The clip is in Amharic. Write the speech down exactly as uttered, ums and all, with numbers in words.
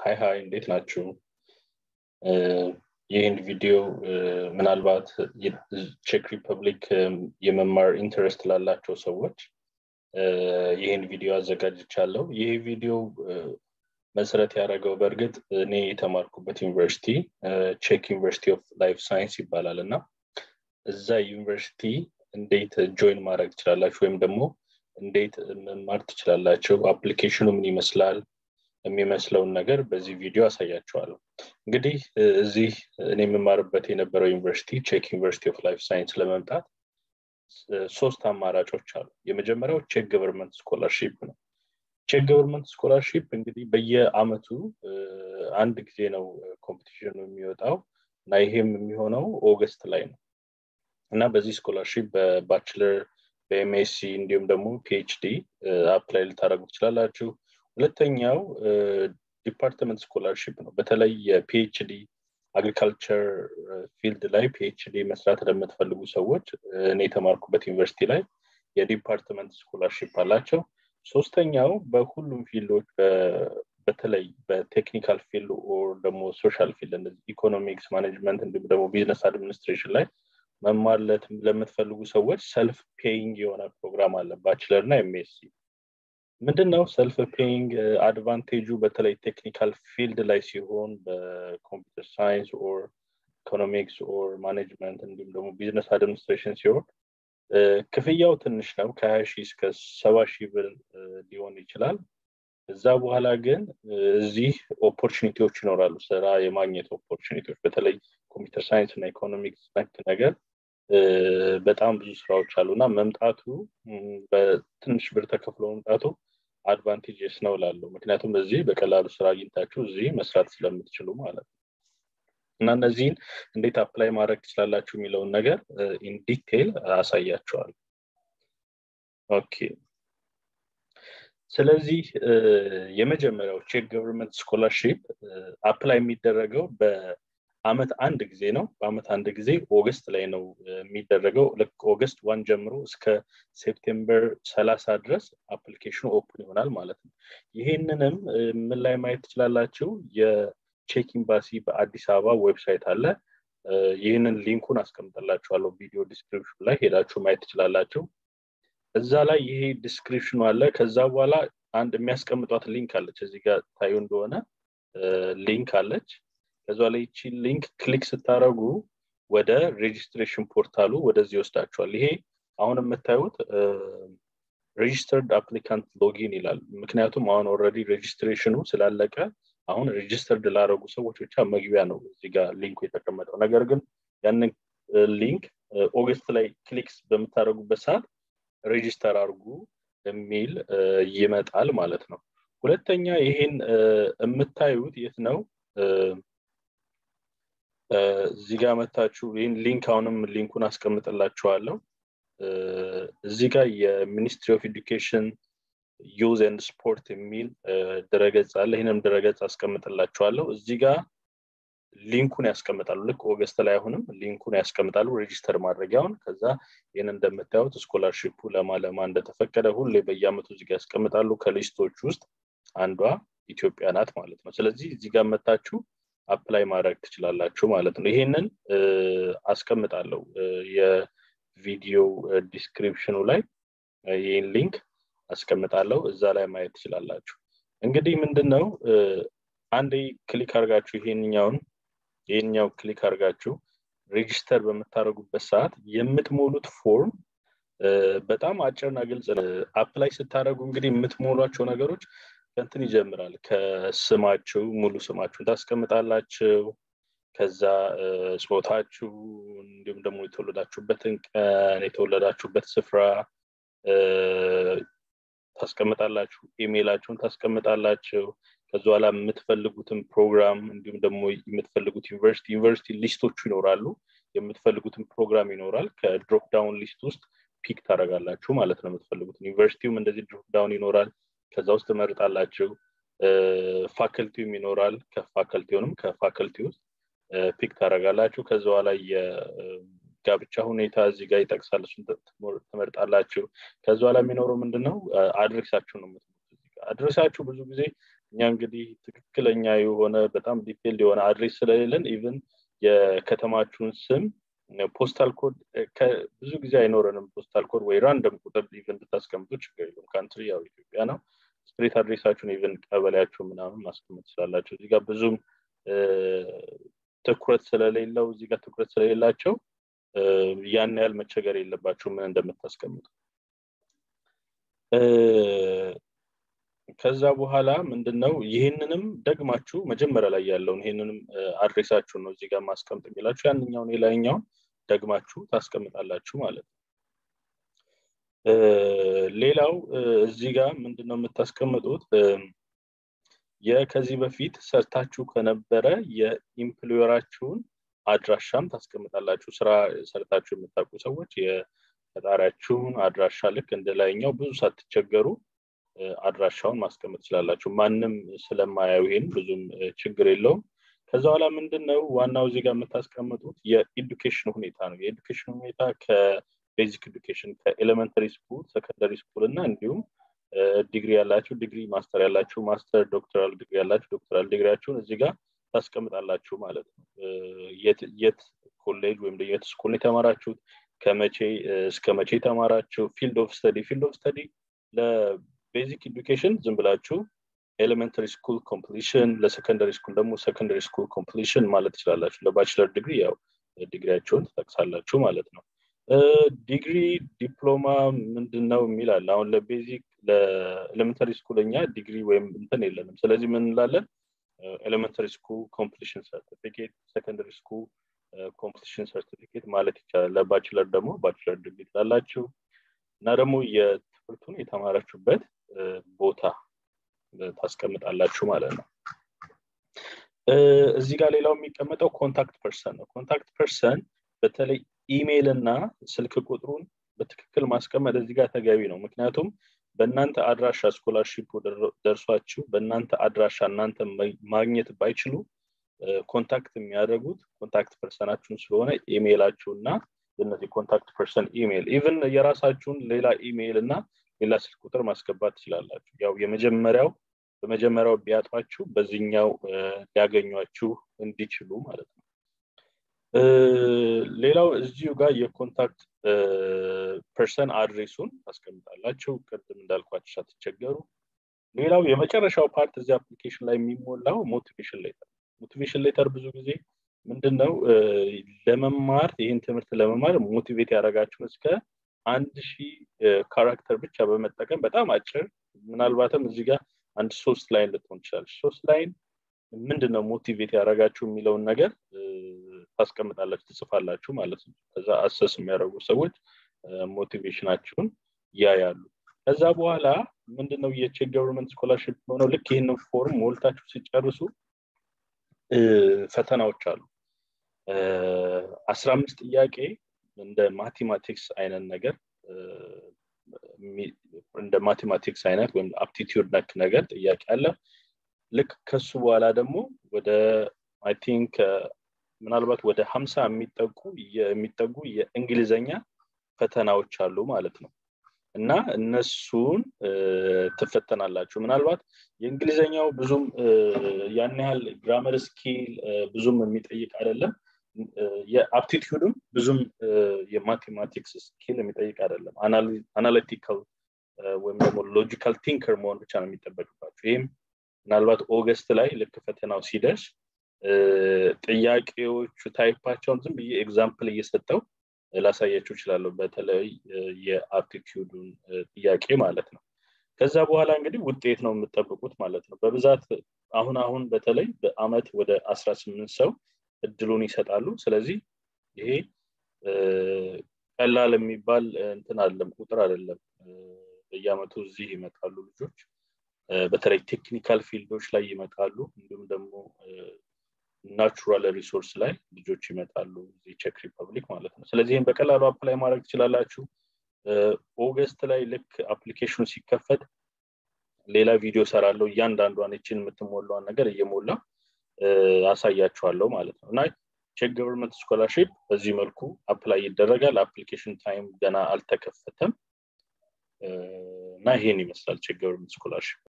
ሃይ ሃይ እንዴት ናችሁ? ይህን ቪዲዮ ምናልባት ቼክ ሪፐብሊክ የመማር ኢንተረስት ላላቸው ሰዎች ይህን ቪዲዮ አዘጋጅቻለሁ። ይህ ቪዲዮ መሰረት ያደረገው በእርግጥ እኔ የተማርኩበት ዩኒቨርሲቲ ቼክ ዩኒቨርሲቲ ኦፍ ላይፍ ሳይንስ ይባላልና እዛ ዩኒቨርሲቲ እንዴት ጆይን ማድረግ ትችላላችሁ ወይም ደግሞ እንዴት መማር ትችላላችሁ አፕሊኬሽኑ ምን ይመስላል የሚመስለውን ነገር በዚህ ቪዲዮ አሳያችኋለሁ። እንግዲህ እዚህ እኔ የምማርበት የነበረው ዩኒቨርሲቲ ቼክ ዩኒቨርሲቲ ኦፍ ላይፍ ሳይንስ ለመምጣት ሶስት አማራጮች አሉ። የመጀመሪያው ቼክ ገቨርንመንት ስኮላርሺፕ ነው። ቼክ ገቨርንመንት ስኮላርሺፕ እንግዲህ በየአመቱ አንድ ጊዜ ነው ኮምፒቲሽኑ የሚወጣው እና ይሄም የሚሆነው ኦገስት ላይ ነው። እና በዚህ ስኮላርሺፕ በባችለር በኤምኤስሲ እንዲሁም ደግሞ ፒኤችዲ አፕላይ ልታደርጉ ትችላላችሁ። ሁለተኛው ዲፓርትመንት ስኮላርሺፕ ነው። በተለይ የፒኤችዲ አግሪካልቸር ፊልድ ላይ ፒኤችዲ መስራት ለምትፈልጉ ሰዎች እኔ የተማርኩበት ዩኒቨርሲቲ ላይ የዲፓርትመንት ስኮላርሺፕ አላቸው። ሶስተኛው በሁሉም ፊልዶች በተለይ በቴክኒካል ፊልድ ኦር ደግሞ ሶሻል ፊልድ እንደዚህ ኢኮኖሚክስ ማኔጅመንት እንዲሁም ደግሞ ቢዝነስ አድሚኒስትሬሽን ላይ መማር ለምትፈልጉ ሰዎች ሰልፍ ፔይንግ የሆነ ፕሮግራም አለ ባችለር እና ኤምኤስሲ። ምንድነው ሰልፍ ፔይንግ አድቫንቴጁ? በተለይ ቴክኒካል ፊልድ ላይ ሲሆን በኮምፒውተር ሳይንስ ኦር ኢኮኖሚክስ ኦር ማኔጅመንት እንዲሁም ደግሞ ቢዝነስ አድሚኒስትሬሽን ሲሆን ክፍያው ትንሽ ነው ከ20 ሺህ እስከ ሰባ ሺህ ብር ሊሆን ይችላል። እዛ በኋላ ግን እዚህ ኦፖርቹኒቲዎች ይኖራሉ፣ ስራ የማግኘት ኦፖርቹኒቲዎች። በተለይ ኮምፒውተር ሳይንስ እና ኢኮኖሚክስ ነክ ነገር በጣም ብዙ ስራዎች አሉና መምጣቱ በትንሽ ብር ተከፍሎ መምጣቱ አድቫንቴጅስ ነው ላለው። ምክንያቱም እዚህ በቀላሉ ስራ አግኝታችሁ እዚህ መስራት ስለምትችሉ ማለት ነው። እና እነዚህን እንዴት አፕላይ ማድረግ ትችላላችሁ የሚለውን ነገር ኢን ዲቴል አሳያችኋለሁ። ኦኬ ስለዚህ የመጀመሪያው ቼክ ገቨርንመንት ስኮላርሺፕ አፕላይ የሚደረገው በአመት አንድ ጊዜ ነው። በአመት አንድ ጊዜ ኦገስት ላይ ነው የሚደረገው። ልክ ኦገስት አንድ ጀምሮ እስከ ሴፕቴምበር ሰላሳ ድረስ አፕሊኬሽኑ ኦፕን ይሆናል ማለት ነው። ይሄንንም ምን ላይ ማየት ትችላላችሁ? የቼክ ኤምባሲ በአዲስ አበባ ዌብሳይት አለ። ይሄንን ሊንኩን አስቀምጥላችኋለሁ ቪዲዮ ዲስክሪፕሽን ላይ ሄዳችሁ ማየት ትችላላችሁ። እዛ ላይ ይሄ ዲስክሪፕሽኑ አለ። ከዛ በኋላ አንድ የሚያስቀምጧት ሊንክ አለች፣ እዚህ ጋር ታዩ እንደሆነ ሊንክ አለች። ከዛ ላይ እቺ ሊንክ ክሊክ ስታረጉ ወደ ሬጂስትሬሽን ፖርታሉ ወደዚህ ይወስዳችኋል። ይሄ አሁን የምታዩት ሬጂስተርድ አፕሊካንት ሎጊን ይላል። ምክንያቱም አሁን ኦልሬዲ ሬጂስትሬሽኑ ስላለቀ አሁን ሬጂስተርድ ላደረጉ ሰዎች ብቻ መግቢያ ነው እዚህ ጋር ሊንኩ የተቀመጠው። ነገር ግን ያንን ሊንክ ኦገስት ላይ ክሊክስ በምታደርጉበት ሰዓት ሬጂስተር አድርጉ የሚል ይመጣል ማለት ነው። ሁለተኛ ይሄን የምታዩት የት ነው? እዚህ ጋር መታችሁ ይሄን ሊንክ አሁንም ሊንኩን አስቀምጥላችኋለሁ። እዚህ ጋር የሚኒስትሪ ኦፍ ኤዱኬሽን ዩዝ ኤንድ ስፖርት የሚል ድረገጽ አለ። ይሄንም ድረገጽ አስቀምጥላችኋለሁ። እዚህ ጋር ሊንኩን ያስቀምጣሉ። ልክ ኦገስት ላይ አሁንም ሊንኩን ያስቀምጣሉ ሬጂስተር ማድረጊያውን። ከዛ ይሄን እንደምታዩት ስኮላርሺፑ ለማ ለማ እንደተፈቀደ ሁሌ በየአመቱ እዚህ ጋር ያስቀምጣሉ። ከሊስቶች ውስጥ አንዷ ኢትዮጵያ ናት ማለት ነው። ስለዚህ እዚህ ጋር መታችሁ አፕላይ ማድረግ ትችላላችሁ ማለት ነው። ይሄንን አስቀምጣለሁ የቪዲዮ ዲስክሪፕሽኑ ላይ ይሄን ሊንክ አስቀምጣለሁ፣ እዛ ላይ ማየት ትችላላችሁ። እንግዲህ ምንድነው አንዴ ክሊክ አድርጋችሁ ይሄንኛውን ይሄንኛው ክሊክ አድርጋችሁ ሬጂስተር በመታረጉበት ሰዓት የምትሞሉት ፎርም በጣም አጭርና ግልጽ ነው። አፕላይ ስታደርጉ እንግዲህ የምትሞሏቸው ነገሮች ከእንትን ይጀምራል። ከስማችሁ ሙሉ ስማችሁን ታስቀምጣላችሁ። ከዛ ጾታችሁ እንዲሁም ደግሞ የተወለዳችሁበትን ቀን የተወለዳችሁበት ስፍራ ታስቀምጣላችሁ። ኢሜይላችሁን ታስቀምጣላችሁ። ከዛ በኋላ የምትፈልጉትን ፕሮግራም እንዲሁም ደግሞ የምትፈልጉት ዩኒቨርሲቲ ዩኒቨርሲቲ ሊስቶች ይኖራሉ። የምትፈልጉትን ፕሮግራም ይኖራል። ከድሮፕ ዳውን ሊስት ውስጥ ፒክ ታደርጋላችሁ ማለት ነው የምትፈልጉትን። ዩኒቨርሲቲውም እንደዚህ ድሮፕ ዳውን ይኖራል። ከዛ ውስጥ ትመርጣላችሁ። ፋካልቲውም ይኖራል። ከፋካልቲውንም ከፋካልቲው ውስጥ ፒክ ታደርጋላችሁ። ከዛ በኋላ የጋብቻ ሁኔታ እዚህ ጋር ይጠቅሳል፣ እሱን ትመርጣላችሁ። ከዛ በኋላ የሚኖረው ምንድነው አድሬሳችሁ ነው የምትመርጡት። አድሬሳችሁ ብዙ ጊዜ እኛ እንግዲህ ትክክለኛ የሆነ በጣም ዲቴል የሆነ አድሬስ ስለሌለን ኢቭን የከተማችሁን ስም ፖስታል ኮድ ብዙ ጊዜ አይኖርንም ፖስታል ኮድ ወይ ራንደም ቁጥር ኢቭን ብታስቀምጡ ችግር የለውም ካንትሪ ያው ኢትዮጵያ ነው ስትሪት አድሬሳችሁን ኢቭን ቀበሌያችሁ ምናምን ማስቀመጥ ትችላላችሁ እዚህ ጋር ብዙም ትኩረት ስለሌለው እዚህ ጋር ትኩረት ስለሌላቸው ያን ያህል መቸገር የለባችሁ ምን እንደምታስቀምጡ ከዛ በኋላ ምንድነው ይሄንንም ደግማችሁ መጀመሪያ ላይ ያለውን ይሄንንም አድሬሳችሁን ነው እዚህ ጋር ማስቀመጥ የሚላችሁ ያንኛው ሌላኛው ደግማችሁ ታስቀምጣላችሁ ማለት ነው ሌላው እዚህ ጋር ምንድነው የምታስቀምጡት የከዚህ በፊት ሰርታችሁ ከነበረ የኢምፕሎየራችሁን አድራሻም ታስቀምጣላችሁ ስራ ሰርታችሁ የምታውቁ ሰዎች የፈጣሪያችሁን አድራሻ ልክ እንደላይኛው ብዙ ሳትቸገሩ አድራሻውን ማስቀመጥ ይችላልላችሁ ማንንም ስለማያዩ ይሄን ብዙም ችግር የለውም ከዛ በኋላ ምንድነው ዋናው እዚህ ጋር የምታስቀምጡት የኤዱኬሽን ሁኔታ ነው የኤዱኬሽን ሁኔታ ከቤዚክ ኤዱኬሽን ከኤሌመንተሪ ስኩል ሰከንደሪ ስኩል እና እንዲሁም ዲግሪ ያላችሁ ዲግሪ ማስተር ያላችሁ ማስተር ዶክተራል ዲግሪ ያላችሁ ዶክተራል ዲግሪያችሁን እዚህ ጋር ታስቀምጣላችሁ ማለት ነው የት የት ኮሌጅ ወይም የት ስኩል ተማራችሁት ከመቼ እስከ መቼ ተማራችሁ ፊልድ ኦፍ ስተዲ ፊልድ ኦፍ ስተዲ ለቤዚክ ኤዱኬሽን ዝም ብላችሁ ኤሌመንተሪ ስኩል ኮምፕሊሽን ለሰከንደሪ ስኩል ደግሞ ሰከንደሪ ስኩል ኮምፕሊሽን ማለት ይችላልላችሁ ለባችለር ዲግሪ ያው ዲግሪያችሁን ተጠቅሳላችሁ ማለት ነው ዲግሪ ዲፕሎማ ምንድነው የሚላል አሁን ለቤዚክ ለኤሌመንተሪ ስኩልኛ ዲግሪ ወይም እንትን የለንም ስለዚህ ምን እንላለን ኤሌመንተሪ ስኩል ኮምፕሊሽን ሰርቲፊኬት ሰከንደሪ ስኩል ኮምፕሊሽን ሰርቲፊኬት ማለት ይቻላል ለባችለር ደግሞ ባችለር ዲግሪ ትላላችሁ እና ደግሞ የትምህርቱን የተማራችሁበት ቦታ ታስቀምጣላችሁ ማለት ነው እዚህ ጋር ሌላው የሚቀመጠው ኮንታክት ፐርሰን ነው ኮንታክት ፐርሰን በተለይ ኢሜል እና ስልክ ቁጥሩን በትክክል ማስቀመጥ እዚህ ጋር ተገቢ ነው ምክንያቱም በእናንተ አድራሻ ስኮላርሺፕ ደርሷችሁ በእናንተ አድራሻ እናንተ ማግኘት ባይችሉ ኮንታክት የሚያደርጉት ኮንታክት ፐርሰናችሁን ስለሆነ ኢሜላችሁና እነዚህ ኮንታክት ፐርሰን ኢሜል ኢቭን የራሳችሁን ሌላ ኢሜል እና ሌላ ስልክ ቁጥር ማስገባት ትችላላችሁ ያው የመጀመሪያው በመጀመሪያው ቢያጣችሁ በዚህኛው ሊያገኙአችሁ እንዲችሉ ማለት ነው ሌላው እዚሁ ጋር የኮንታክት ፐርሰን አድሬሱን ታስቀምጣላችሁ ቅድም እንዳልኳችሁ ሳትቸገሩ ሌላው የመጨረሻው ፓርት እዚህ አፕሊኬሽን ላይ የሚሞላው ሞቲቬሽን ሌተር ሞቲቬሽን ሌተር ብዙ ጊዜ ምንድነው ለመማር ይሄን ትምህርት ለመማር ሞቲቬት ያደርጋችሁ እስከ አንድ ሺህ ካራክተር ብቻ በመጠቀም በጣም አጭር ምናልባትም እዚህ ጋር አንድ ሶስት ላይን ልትሆን ይችላል ሶስት ላይን ምንድነው ሞቲቬት ያደርጋችሁ የሚለውን ነገር ታስቀምጣላችሁ ትጽፋላችሁ ማለት ነው ከዛ አሰስ የሚያደርጉ ሰዎች ሞቲቬሽናችሁን ያያሉ ከዛ በኋላ ምንድነው የቼክ ገቨርንመንት ስኮላርሺፕ ሆኖ ልክ ይሄንን ፎርም ሞልታችሁ ሲጨርሱ ፈተናዎች አሉ አስራ አምስት ጥያቄ እንደ ማቴማቲክስ አይነት ነገር እንደ ማቴማቲክስ አይነት ወይም አፕቲቲዩድ ነክ ነገር ጥያቄ አለ ልክ ከሱ በኋላ ደግሞ ወደ አይ ቲንክ ምናልባት ወደ ሃምሳ የሚጠጉ የሚጠጉ የእንግሊዘኛ ፈተናዎች አሉ ማለት ነው እና እነሱን ተፈተናላችሁ ምናልባት የእንግሊዘኛው ብዙም ያን ያህል ግራመር ስኪል ብዙም የሚጠይቅ አይደለም የአፕቲቲዩድም ብዙም የማቴማቲክስ ስኪል የሚጠይቅ አይደለም አናሊቲካል ወይም ደግሞ ሎጂካል ቲንከር መሆን ብቻ ነው የሚጠበቅባችሁ ይሄም ምናልባት ኦገስት ላይ ልክ ፈተናው ሲደርስ ጥያቄዎቹ ታይፓቸውን ዝም ብዬ ኤግዛምፕል እየሰጠው ላሳያችሁ ይችላል በተለይ የአፕቲቲዩዱን ጥያቄ ማለት ነው ከዛ በኋላ እንግዲህ ውጤት ነው የምትጠብቁት ማለት ነው በብዛት አሁን አሁን በተለይ በአመት ወደ አስራ ስምንት ሰው እድሉን ይሰጣሉ ስለዚህ ይሄ ቀላል የሚባል እንትን አይደለም ቁጥር አይደለም በየአመቱ እዚህ ይመጣሉ ልጆች በተለይ ቴክኒካል ፊልዶች ላይ ይመጣሉ እንዲሁም ደግሞ ናቹራል ሪሶርስ ላይ ልጆች ይመጣሉ እዚህ ቼክ ሪፐብሊክ ማለት ነው ስለዚህ ይሄን በቀላሉ አፕላይ ማድረግ ትችላላችሁ ኦገስት ላይ ልክ አፕሊኬሽኑ ሲከፈት ሌላ ቪዲዮ ሰራለሁ እያንዳንዷን እቺን የምትሞላውን ነገር እየሞላ አሳያችኋለሁ ማለት ነው እና ቼክ ገቨርንመንት ስኮላርሺፕ በዚህ መልኩ አፕላይ ይደረጋል አፕሊኬሽን ታይም ገና አልተከፈተም እና ይሄን ይመስላል ቼክ ገቨርንመንት ስኮላርሺፕ